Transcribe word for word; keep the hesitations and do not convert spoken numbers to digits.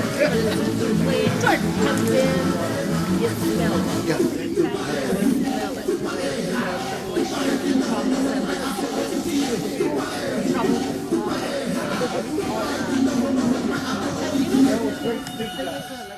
comes in, you smell it. Yeah. You smell it. The moisture, the troubles, and the troubles.